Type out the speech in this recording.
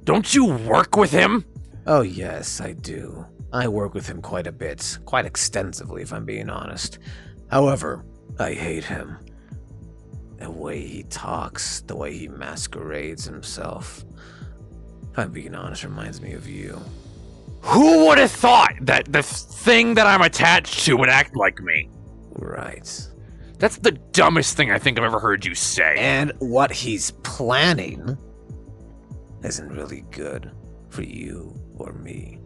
Don't you work with him? Oh yes, I do. I work with him quite a bit, quite extensively if I'm being honest. However, I hate him. The way he talks, the way he masquerades himself, if I'm being honest, reminds me of you. Who would have thought that the thing that I'm attached to would act like me? Right. That's the dumbest thing I think I've ever heard you say. And what he's planning isn't really good for you or me.